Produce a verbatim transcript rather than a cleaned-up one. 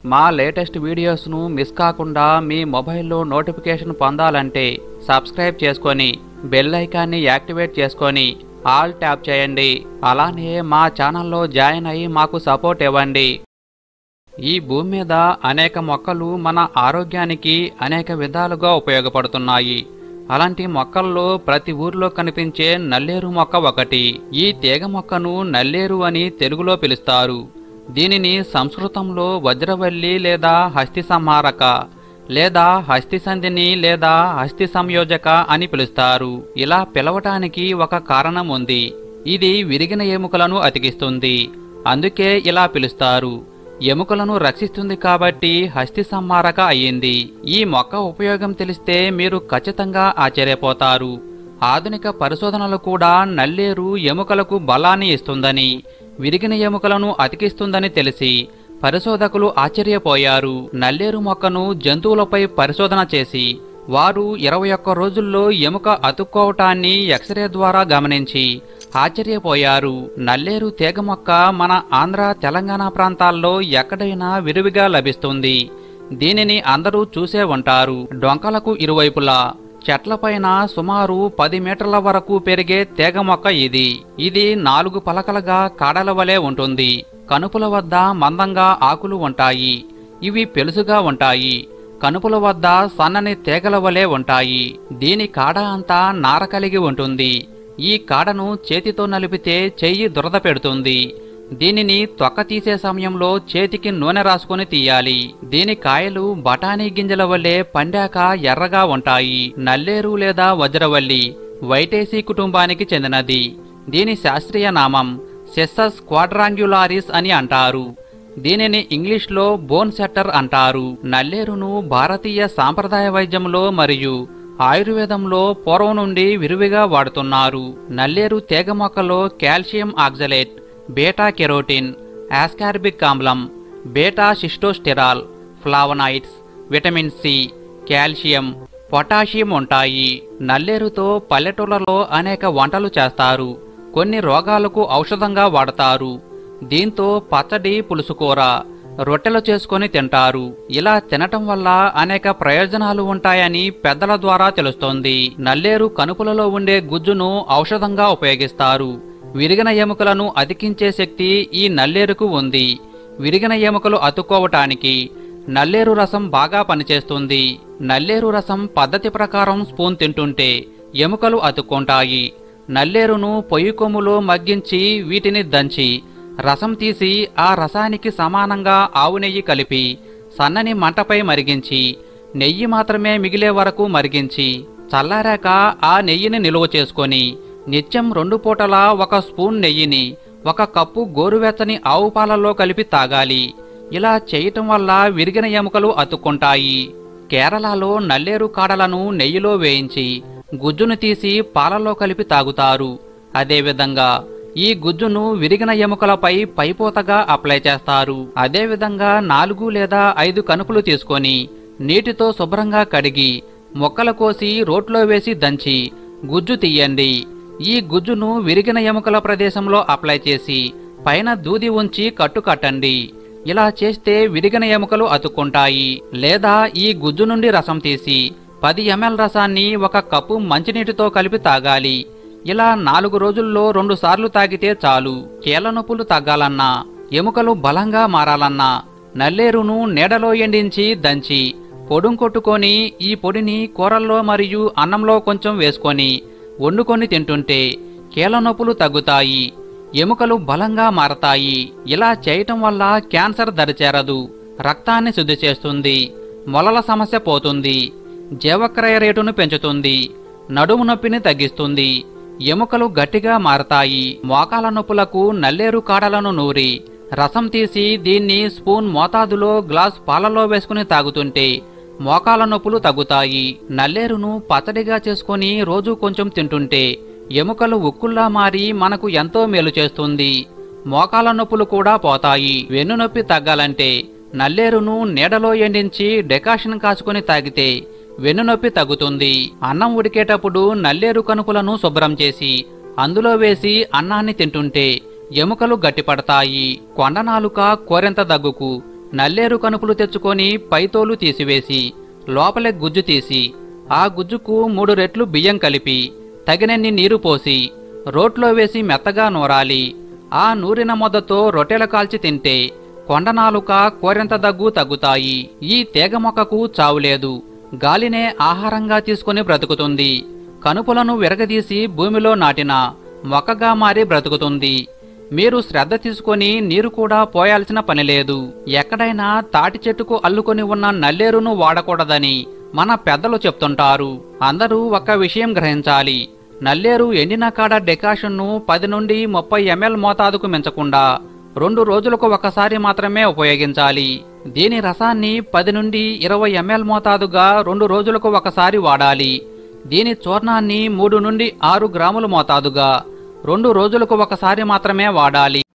మా latest వీడియోస్ను miss కాకుండా మీ మొబైల్లో నోటిఫికేషన్ పొందాలంటే సబ్స్క్రైబ్ చేసుకొని బెల్ ఐకాన్ని యాక్టివేట్ చేసుకొని ఆల్ ట్యాప్ చేయండి. అలానే మా ఛానల్లో జాయిన్ అయ్యి మాకు సపోర్ట్ ఇవ్వండి. ఈ భూమి మీద అనేక మొక్కలు మన ఆరోగ్యానికి అనేక విధాలుగా ఉపయోగపడుతున్నాయి. అలాంటి మొక్కల్లో ప్రతి ఊర్లో కనిపించే నల్లేరు మొక్క ఒకటి. ఈ తీగ మొక్కను నల్లేరు అని తెలుగులో పిలుస్తారు. దీనిని సంస్కృతంలో వజ్రవల్లి లేదా హస్తి సంహారక లేదా హస్తి సంధిని లేదా హస్తి సంయోజక అని పిలుస్తారు. ఇలా పిలవటానికి ఒక కారణం ఉంది. ఇది విరిగిన ఎముకలను అతికిస్తుంది, అందుకే ఇలా పిలుస్తారు. ఎముకలను రక్షిస్తుంది కాబట్టి హస్తి సంహారక అయ్యింది. ఈ మొక్క ఉపయోగం తెలిస్తే మీరు ఖచ్చితంగా ఆశ్చర్యపోతారు. ఆధునిక పరిశోధనలు కూడా నల్లేరు ఎముకలకు బలాన్ని ఇస్తుందని, విరిగిన ఎముకలను అతికిస్తుందని తెలిసి పరిశోధకులు ఆశ్చర్యపోయారు. నల్లేరు మొక్కను జంతువులపై పరిశోధన చేసి వారు ఇరవై ఒక్క రోజుల్లో ఎముక అతుక్కోవటాన్ని ఎక్స్రే ద్వారా గమనించి ఆశ్చర్యపోయారు. నల్లేరు తీగ మొక్క మన ఆంధ్ర తెలంగాణ ప్రాంతాల్లో ఎక్కడైనా విరివిగా లభిస్తుంది. దీనిని అందరూ చూసే ఉంటారు. డొంకలకు ఇరువైపులా చెట్లపైన సుమారు పది మీటర్ల వరకు పెరిగే తీగ మొక్క ఇది. ఇది నాలుగు పలకలుగా కాడల వలె ఉంటుంది. కనుపుల వద్ద మందంగా ఆకులు ఉంటాయి. ఇవి పెలుసుగా ఉంటాయి. కనుపుల వద్ద సన్నని తీగల వలె ఉంటాయి. దీని కాడ అంతా నార కలిగి ఉంటుంది. ఈ కాడను చేతితో నలిపితే చెయ్యి దురద పెడుతుంది. దీనిని తొక్క తీసే సమయంలో చేతికి నూనె రాసుకొని తీయాలి. దీని కాయలు బఠానీ గింజల వల్లే పండాక ఎర్రగా ఉంటాయి. నల్లేరు లేదా వజ్రవల్లి వైటేసి కుటుంబానికి చెందినది. దీని శాస్త్రీయ నామం సెస్సస్ క్వాడ్రాంగ్యులారిస్ అని అంటారు. దీనిని ఇంగ్లీష్లో బోన్ సెట్టర్ అంటారు. నల్లేరును భారతీయ సాంప్రదాయ వైద్యంలో మరియు ఆయుర్వేదంలో పూర్వం నుండి విరివిగా వాడుతున్నారు. నల్లేరు తీగ మొక్కలో calcium oxalate, beta carotene, ascorbic ఆమ్లం, beta sitosterol, flavonoids, vitamin C, calcium, potassium ఉంటాయి. నల్లేరుతో పల్లెటూళ్ళలో అనేక వంటలు చేస్తారు. కొన్ని రోగాలకు ఔషధంగా వాడతారు. దీంతో పచ్చడి, పులుసుకూర, రొట్టెలు చేసుకొని తింటారు. ఇలా తినటం వల్ల అనేక ప్రయోజనాలు ఉంటాయని పెద్దల ద్వారా తెలుస్తోంది. నల్లేరు కనుపులలో ఉండే గుజ్జును ఔషధంగా ఉపయోగిస్తారు. విరిగిన ఎముకలను అతికించే శక్తి ఈ నల్లేరుకు ఉంది. విరిగిన ఎముకలు అతుక్కోవటానికి నల్లేరు రసం బాగా పనిచేస్తుంది. నల్లేరు రసం పద్ధతి ప్రకారం స్పూన్ తింటుంటే ఎముకలు అతుక్కుంటాయి. నల్లేరును పొయ్యి కొమ్ములో మగ్గించి వీటిని దంచి రసం తీసి ఆ రసానికి సమానంగా ఆవు నెయ్యి కలిపి సన్నని మంటపై మరిగించి నెయ్యి మాత్రమే మిగిలే వరకు మరిగించి చల్లారాక ఆ నెయ్యిని నిలువ చేసుకొని నిత్యం రెండు పూటలా ఒక స్పూన్ నెయ్యిని ఒక కప్పు గోరువెచ్చని ఆవు పాలల్లో కలిపి తాగాలి. ఇలా చేయటం వల్ల విరిగిన ఎముకలు అతుక్కుంటాయి. కేరళలో నల్లేరు కాడలను నెయ్యిలో వేయించి గుజ్జును తీసి పాలల్లో కలిపి తాగుతారు. అదేవిధంగా ఈ గుజ్జును విరిగిన ఎముకలపై పైపోతగా అప్లై చేస్తారు. అదేవిధంగా నాలుగు లేదా ఐదు కనుపులు తీసుకొని నీటితో శుభ్రంగా కడిగి మొక్కలు కోసి రోట్లో వేసి దంచి గుజ్జు తీయండి. ఈ గుజ్జును విరిగిన ఎముకల ప్రదేశంలో అప్లై చేసి పైన దూది ఉంచి కట్టు కట్టండి. ఇలా చేస్తే విరిగిన ఎముకలు అతుక్కుంటాయి. లేదా ఈ గుజ్జు నుండి రసం తీసి పది ఎంఎల్ రసాన్ని ఒక కప్పు మంచినీటితో కలిపి తాగాలి. ఇలా నాలుగు రోజుల్లో రెండు సార్లు తాగితే చాలు. కీళ్ల నొప్పులు తగ్గాలన్నా, ఎముకలు బలంగా మారాలన్నా నల్లేరును నీడలో ఎండించి దంచి పొడుం కొట్టుకొని ఈ పొడిని కూరల్లో మరియు అన్నంలో కొంచెం వేసుకొని వండుకొని తింటుంటే కీళ్ల నొప్పులు తగ్గుతాయి, ఎముకలు బలంగా మారతాయి. ఇలా చేయటం వల్ల క్యాన్సర్ దరిచేరదు, రక్తాన్ని శుద్ధి చేస్తుంది, మొలల సమస్య పోతుంది, జీవక్రియ రేటును పెంచుతుంది, నడుము నొప్పిని తగ్గిస్తుంది, ఎముకలు గట్టిగా మారతాయి. మోకాల నొప్పులకు నల్లేరు కాడలను నూరి రసం తీసి దీన్ని స్పూన్ మోతాదులో గ్లాస్ పాలలో వేసుకుని తాగుతుంటే మోకాల నొప్పులు తగ్గుతాయి. నల్లేరును పచ్చడిగా చేసుకుని రోజు కొంచెం తింటుంటే ఎముకలు ఉక్కుల్లా మారి మనకు ఎంతో మేలు చేస్తుంది. మోకాల నొప్పులు కూడా పోతాయి. వెన్నునొప్పి తగ్గాలంటే నల్లేరును నీడలో ఎండించి డెకాషన్ కాచుకొని తాగితే వెన్నునొప్పి తగ్గుతుంది. అన్నం ఉడికేటప్పుడు నల్లేరు కనుపులను శుభ్రం చేసి అందులో వేసి అన్నాన్ని తింటుంటే ఎముకలు గట్టిపడతాయి. కొండనాలుక కోరెంత దగ్గుకు నల్లేరు కనుపులు తెచ్చుకొని పైతోలు తీసివేసి లోపలే గుజ్జు తీసి ఆ గుజ్జుకు మూడు రెట్లు బియ్యం కలిపి తగినన్ని నీరు పోసి రోట్లో వేసి మెత్తగా నూరాలి. ఆ నూరిన మొదతో రొట్టెలు కాల్చి తింటే కొండనాలుక కోరెంత దగ్గు తగ్గుతాయి. ఈ తీగ మొక్కకు చావులేదు, గాలినే ఆహారంగా తీసుకుని బ్రతుకుతుంది. కనుపులను విరగదీసి భూమిలో నాటిన మొక్కగా మారి బ్రతుకుతుంది. మీరు శ్రద్ధ తీసుకొని నీరు కూడా పోయాల్సిన పనిలేదు. ఎక్కడైనా తాటి చెట్టుకు అల్లుకొని ఉన్న నల్లేరును వాడకూడదని మన పెద్దలు చెప్తుంటారు. అందరూ ఒక్క విషయం గ్రహించాలి. నల్లేరు ఎండిన కాడ డెకాషన్ను పది నుండి ముప్పై ఎంఎల్ మోతాదుకు మించకుండా రెండు రోజులకు ఒకసారి మాత్రమే ఉపయోగించాలి. దీని రసాన్ని పది నుండి ఇరవై ఎంఎల్ మోతాదుగా రెండు రోజులకు ఒకసారి వాడాలి. దీని చూర్ణాన్ని మూడు నుండి ఆరు గ్రాముల మోతాదుగా రెండు రోజులకు ఒకసారి మాత్రమే వాడాలి.